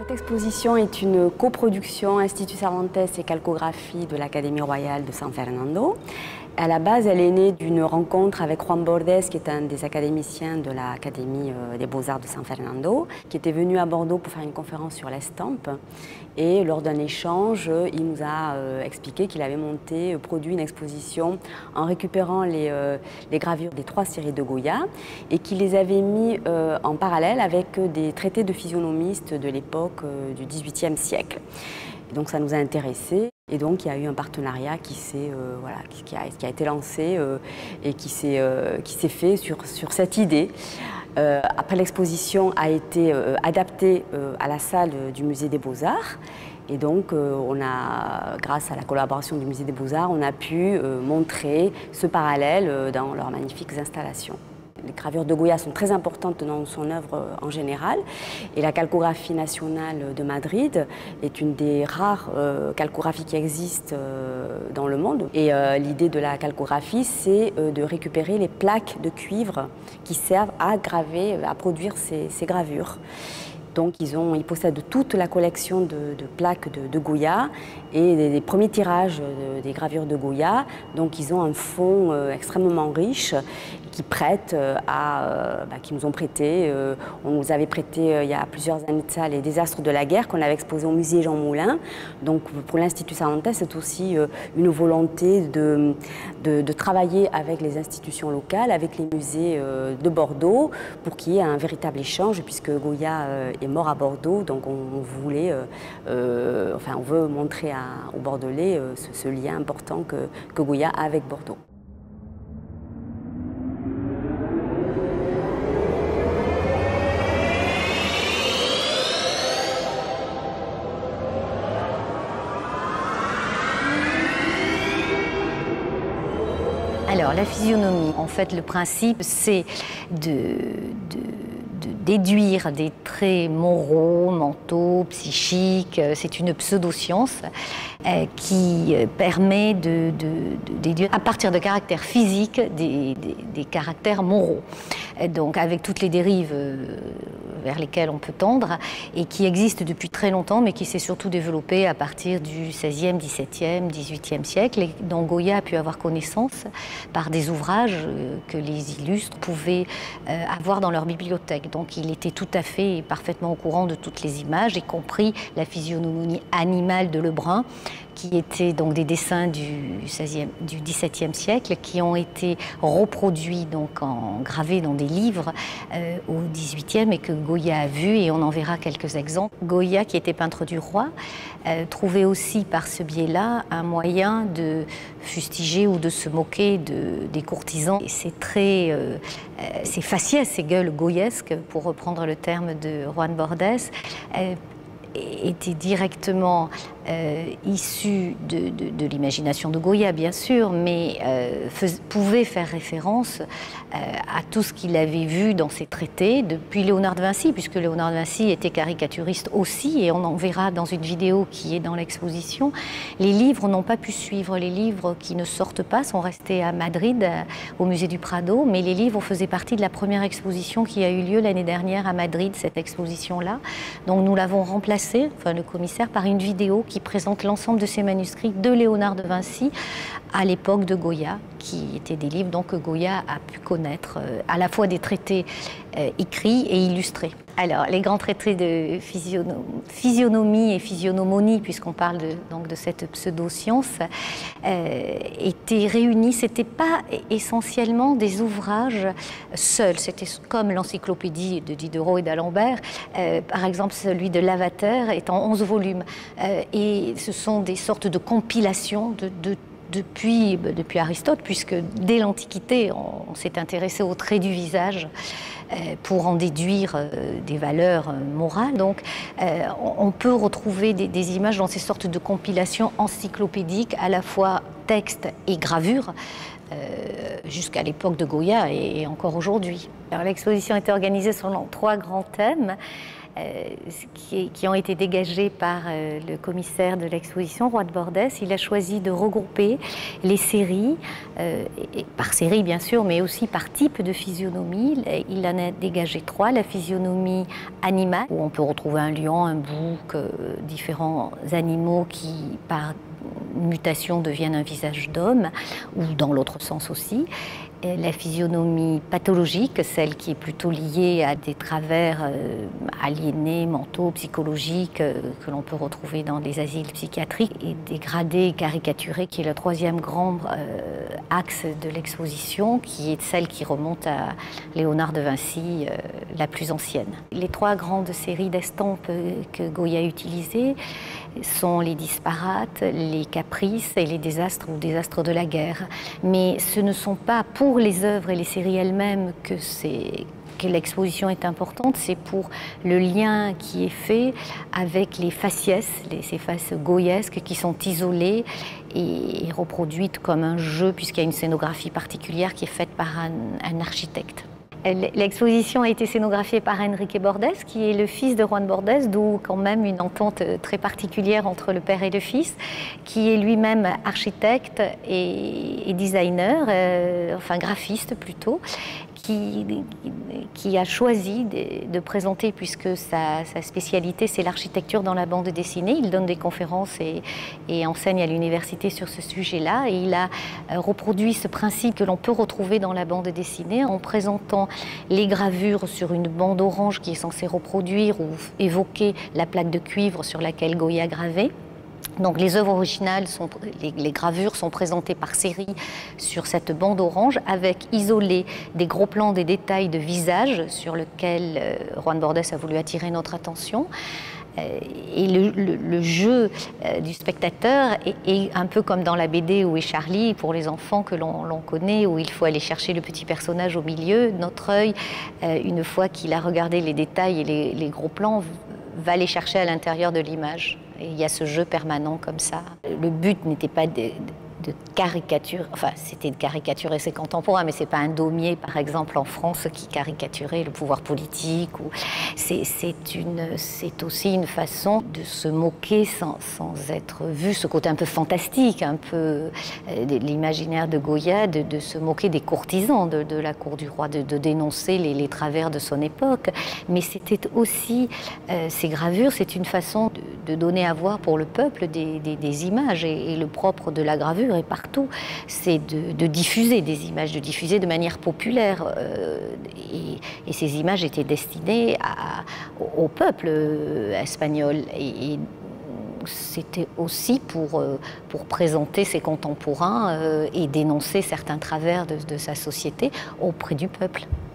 Cette exposition est une coproduction Institut Cervantes et Calcographie de l'Académie royale de San Fernando. À la base, elle est née d'une rencontre avec Juan Bordes, qui est un des académiciens de l'Académie des Beaux-Arts de San Fernando, qui était venu à Bordeaux pour faire une conférence sur l'estampe. Et lors d'un échange, il nous a expliqué qu'il avait produit une exposition en récupérant les gravures des 3 séries de Goya et qu'il les avait mis en parallèle avec des traités de physionomistes de l'époque du XVIIIe siècle. Et donc ça nous a intéressés. Et donc il y a eu un partenariat qui a été lancé et qui s'est fait sur cette idée. Après, l'exposition a été adaptée à la salle du Musée des Beaux-Arts. Et donc, grâce à la collaboration du Musée des Beaux-Arts, on a pu montrer ce parallèle dans leurs magnifiques installations. Les gravures de Goya sont très importantes dans son œuvre en général. Et la calcographie nationale de Madrid est une des rares calcographies qui existent dans le monde. Et l'idée de la calcographie, c'est de récupérer les plaques de cuivre qui servent à graver, à produire ces gravures. Donc ils possèdent toute la collection de plaques de Goya et des premiers tirages des gravures de Goya. Donc ils ont un fonds extrêmement riche qui nous ont prêté. On nous avait prêté il y a plusieurs années de ça les désastres de la guerre qu'on avait exposés au musée Jean Moulin. Donc pour l'Institut Cervantes, c'est aussi une volonté de travailler avec les institutions locales, avec les musées de Bordeaux, pour qu'il y ait un véritable échange, puisque Goya est mort à Bordeaux, donc on veut montrer aux Bordelais ce lien important que Goya a avec Bordeaux. Alors, la physionomie, en fait, le principe, c'est de déduire des traits moraux, mentaux, psychiques. C'est une pseudoscience qui permet de déduire, à partir de caractères physiques, des caractères moraux. Donc, avec toutes les dérives vers lesquelles on peut tendre et qui existent depuis très longtemps, mais qui s'est surtout développée à partir du XVIe, XVIIe, XVIIIe siècle, et dont Goya a pu avoir connaissance par des ouvrages que les illustres pouvaient avoir dans leur bibliothèque. Donc il était tout à fait et parfaitement au courant de toutes les images, y compris la physionomie animale de Lebrun, qui étaient donc des dessins du XVIIe siècle, qui ont été reproduits, donc gravés dans des livres au XVIIIe et que Goya a vu, et on en verra quelques exemples. Goya, qui était peintre du roi, trouvait aussi par ce biais-là un moyen de fustiger ou de se moquer des courtisans. Ces faciès, ces gueules goyesques, pour reprendre le terme de Juan Bordes, étaient directement issus de l'imagination de Goya, bien sûr, mais pouvaient faire référence à tout ce qu'il avait vu dans ses traités depuis Léonard de Vinci, puisque Léonard de Vinci était caricaturiste aussi, et on en verra dans une vidéo qui est dans l'exposition. Les livres n'ont pas pu suivre, les livres qui ne sortent pas sont restés à Madrid, au musée du Prado, mais les livres faisaient partie de la première exposition qui a eu lieu l'année dernière à Madrid, cette exposition-là. Donc nous l'avons remplacée, enfin le commissaire, par une vidéo qui présente l'ensemble de ces manuscrits de Léonard de Vinci à l'époque de Goya, qui étaient des livres donc, que Goya a pu connaître, à la fois des traités écrits et illustrés. Alors, les grands traités de physionomie et physionomonie, puisqu'on parle de cette pseudo-science, étaient réunis. Ce n'était pas essentiellement des ouvrages seuls. C'était comme l'encyclopédie de Diderot et d'Alembert. Par exemple, celui de Lavater est en 11 volumes. Et ce sont des sortes de compilations depuis Aristote, puisque dès l'Antiquité, on s'est intéressé aux traits du visage pour en déduire des valeurs morales. Donc, on peut retrouver des images dans ces sortes de compilations encyclopédiques, à la fois texte et gravure, jusqu'à l'époque de Goya et encore aujourd'hui. Alors, l'exposition était organisée selon 3 grands thèmes. qui ont été dégagés par le commissaire de l'exposition, Juan Bordes. Il a choisi de regrouper les séries, par série bien sûr, mais aussi par type de physionomie. Il en a dégagé 3, la physionomie animale, où on peut retrouver un lion, un bouc, différents animaux qui, par mutation, deviennent un visage d'homme, ou dans l'autre sens aussi. La physionomie pathologique, celle qui est plutôt liée à des travers aliénés, mentaux, psychologiques, que l'on peut retrouver dans des asiles psychiatriques, et dégradée et caricaturée, qui est le 3e grand axe de l'exposition, qui est celle qui remonte à Léonard de Vinci, la plus ancienne. Les 3 grandes séries d'estampes que Goya a utilisées sont les disparates, les caprices et les désastres ou désastres de la guerre. Mais ce ne sont pas pour les œuvres et les séries elles-mêmes que l'exposition est importante, c'est pour le lien qui est fait avec les faciès, ces faces goyesques qui sont isolées et reproduites comme un jeu, puisqu'il y a une scénographie particulière qui est faite par un architecte. L'exposition a été scénographiée par Enrique Bordes, qui est le fils de Juan Bordes, d'où quand même une entente très particulière entre le père et le fils, qui est lui-même architecte et designer, enfin graphiste plutôt, qui a choisi de présenter, puisque sa spécialité c'est l'architecture dans la bande dessinée. Il donne des conférences et enseigne à l'université sur ce sujet-là, et il a reproduit ce principe que l'on peut retrouver dans la bande dessinée en présentant les gravures sur une bande orange qui est censée reproduire ou évoquer la plaque de cuivre sur laquelle Goya a gravé. Donc les œuvres originales, les gravures sont présentées par série sur cette bande orange, avec isolé des gros plans, des détails de visage sur lesquels Juan Bordes a voulu attirer notre attention. Et le jeu du spectateur est un peu comme dans la BD Où est Charlie, pour les enfants que l'on connaît, où il faut aller chercher le petit personnage au milieu. Notre œil, une fois qu'il a regardé les détails et les gros plans, va les chercher à l'intérieur de l'image. Et il y a ce jeu permanent comme ça. Le but n'était pas de caricature, enfin c'était de caricaturer ses contemporains, mais c'est pas un Daumier par exemple en France qui caricaturait le pouvoir politique. C'est aussi une façon de se moquer sans être vu, ce côté un peu fantastique, un peu l'imaginaire de Goya, de se moquer des courtisans de la cour du roi, de dénoncer les travers de son époque. Mais c'était aussi, ces gravures, c'est une façon de donner à voir pour le peuple des images, et le propre de la gravure et partout, c'est de diffuser des images, de diffuser de manière populaire. Et ces images étaient destinées au peuple espagnol. Et c'était aussi pour présenter ses contemporains et dénoncer certains travers de sa société auprès du peuple.